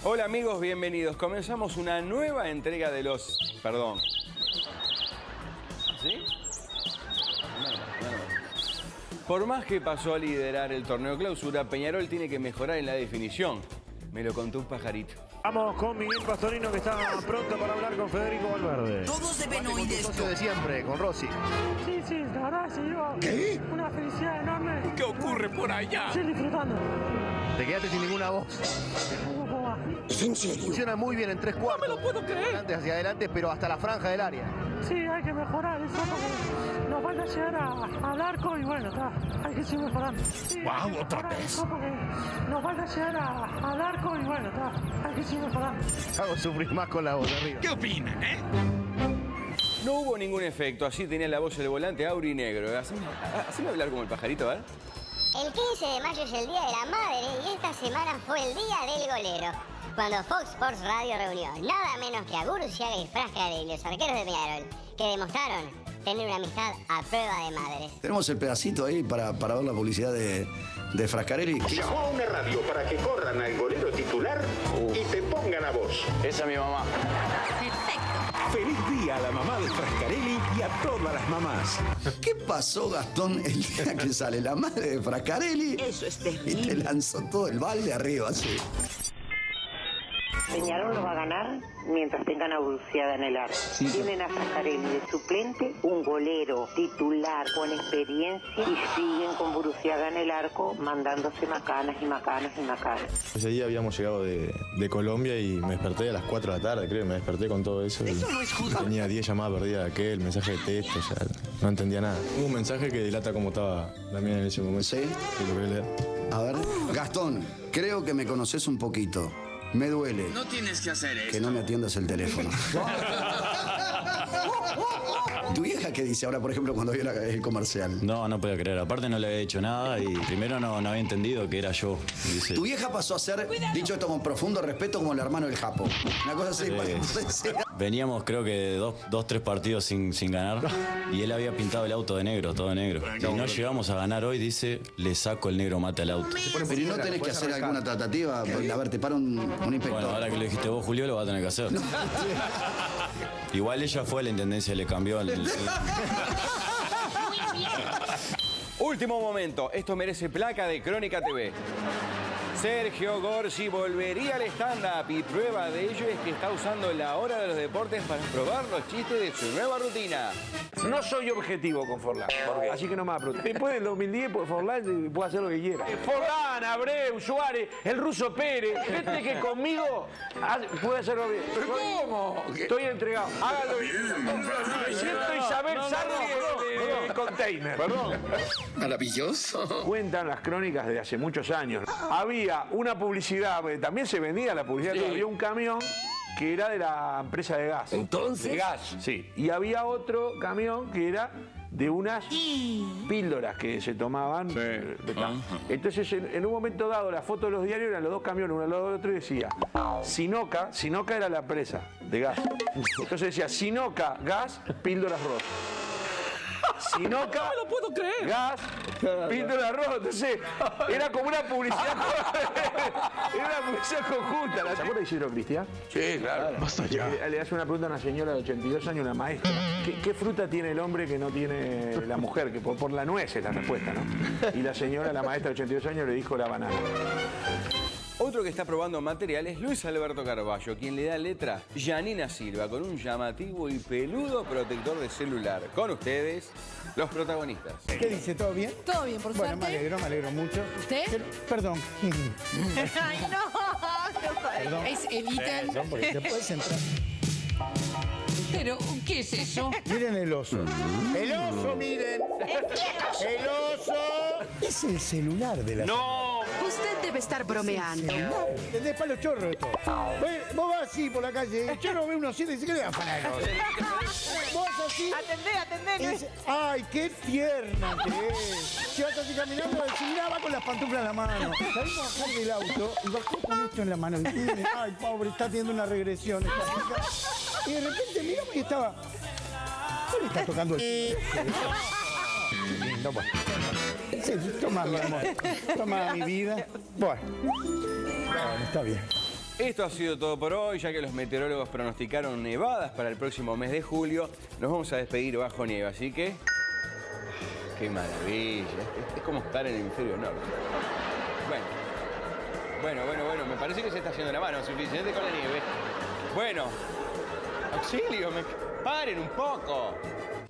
Hola amigos, bienvenidos. Comenzamos una nueva entrega de los... Perdón. ¿Sí? Por más que pasó a liderar el torneo clausura, Peñarol tiene que mejorar en la definición. Me lo contó un pajarito. Vamos con Miguel Pastorino, que está pronto para hablar con Federico Valverde. Todos deben oír esto. De siempre, con Rossi. Sí, la verdad se lleva una felicidad enorme. ¿Qué ocurre por allá? Estoy disfrutando. Te quedaste sin ninguna voz. ¿Es en serio? Funciona muy bien en 3/4. No me lo puedo creer. Antes hacia adelante, pero hasta la franja del área. Sí, hay que mejorar eso porque nos falta llegar al arco y bueno, hay que seguir mejorando. Sí, Wow, otra vez. Eso porque nos falta llegar al arco y bueno, hay que seguir mejorando. Hago sufrir más con la voz de arriba. ¿Qué opinan, No hubo ningún efecto, así tenía la voz el volante aurinegro. Haceme hablar como el pajarito, ¿verdad? El 15 de mayo es el Día de la Madre y esta semana fue el Día del Golero, cuando Fox Sports Radio reunió nada menos que a Gurucciaga y Frascarelli, los arqueros de Peñarol, que demostraron tener una amistad a prueba de madres. Tenemos el pedacito ahí para ver la publicidad de Frascarelli. Llamó a una radio para que corran al golero titular y te pongan a vos. Esa es mi mamá. Perfecto. Feliz día a la mamá de Frascarelli y a todas las mamás. ¿Qué pasó, Gastón, el día que sale la madre de Frascarelli? Eso es Y te terrible. lanzó todo el balde arriba, así. Peñarol lo va a ganar mientras tengan a Gurucciaga en el arco. Tienen a Frascarelli de suplente, un golero titular con experiencia y siguen con Gurucciaga en el arco mandándose macanas y macanas y macanas. Ese día habíamos llegado de Colombia y me desperté a las 4 de la tarde, creo, me desperté con todo eso. Eso no es justo. Tenía 10 llamadas perdidas de aquel, mensaje de texto, o sea, no entendía nada. Hubo un mensaje que delata cómo estaba Damián en ese momento. ¿Sí? Que lo quería leer. A ver, Gastón, creo que me conoces un poquito. Me duele No tienes que hacer que esto. no me atiendas el teléfono. ¿Tu vieja qué dice ahora, por ejemplo, cuando vio el comercial? No podía creer. Aparte no le había hecho nada y primero no había entendido que era yo. Dice, Tu vieja pasó a ser, dicho esto con profundo respeto, como el hermano del Japo. Una cosa así. veníamos creo que dos, tres partidos sin ganar y él había pintado el auto de negro, todo negro. Y no llegamos a ganar hoy, dice, le saco el negro mate al auto. Pero ¿y no tenés que hacer alguna tratativa? A ver, te para un inspector. Bueno, ahora que lo dijiste vos, Julio, lo va a tener que hacer. Igual ella fue a la intendencia, le cambió el... Último momento, esto merece placa de Crónica TV. Sergio Gorsi volvería al stand-up y prueba de ello es que está usando la hora de los deportes para probar los chistes de su nueva rutina. No soy objetivo con Forlán, así que no me va a preguntar. Después del 2010, pues, Forlán puede hacer lo que quiera. Forlán, Abreu, Suárez, el ruso Pérez, gente que conmigo puede hacerlo bien. ¿Pero cómo? Estoy entregado. Hágalo bien. Me siento Isabel Sarri de Container. Perdón. Maravilloso. Cuentan las crónicas de hace muchos años. Había una publicidad, también se vendía la publicidad, Sí. había un camión que era de la empresa de gas. ¿Entonces? De gas, sí. Y había otro camión que era de unas píldoras que se tomaban. Entonces, en un momento dado, la foto de los diarios eran los dos camiones, uno al lado del otro, y decía Sinoca era la empresa de gas. Entonces decía Sinoca, gas, píldoras rosas. Sinoca, No me lo puedo creer. gas, píldora roja. Entonces, era como una publicidad. Era una publicidad conjunta. ¿Se acuerda de Isidro Cristian? Sí, claro. Basta ya. Le hace una pregunta a una señora de 82 años, una maestra. ¿Qué fruta tiene el hombre que no tiene la mujer? Que por la nuez es la respuesta, ¿no? Y la señora, la maestra de 82 años, le dijo la banana. Otro que está probando material es Luis Alberto Carballo, quien le da letra Janina Silva con un llamativo y peludo protector de celular. Con ustedes, los protagonistas. ¿Qué dice? ¿Todo bien? Todo bien, por Bueno, suerte. me alegro mucho. ¿Usted? Perdón. Ay, no. Perdón. Eviten. Porque te puedes entrar. Pero, ¿qué es eso? Miren el oso. El oso, miren. El oso. Es el celular de la... ¡No! Usted debe estar bromeando. ¿Entendés? Palo chorro esto. Vos vas así por la calle, el chorro ve unos 7 y dice, ¿qué le va a poner? Vos así... Atendé. y dice, ¡ay, qué tierna que es! Si vas así caminando, decís, mirá, va con las pantuflas en la mano. Salimos a bajar del auto y bajó con esto en la mano. Y dice, ¡ay, pobre, está teniendo una regresión! esta chica". Y de repente miramos y estaba... ¿Qué le está tocando el... Lindo, bueno. Sí, toma, mi amor. Toma, mi vida. Bueno, está bien. Esto ha sido todo por hoy, ya que los meteorólogos pronosticaron nevadas para el próximo mes de julio. Nos vamos a despedir bajo nieve, así que... ¡Qué maravilla! Es como estar en el hemisferio norte. Bueno, me parece que se está haciendo la mano, suficiente con la nieve. Bueno, auxilio, paren un poco.